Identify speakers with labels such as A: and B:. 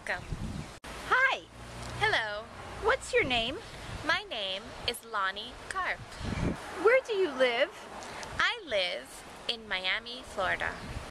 A: Welcome.
B: Hi,
A: Hello.
B: what's your name?
A: My name is Loni
B: Where do you live?
A: I live in Miami, Florida.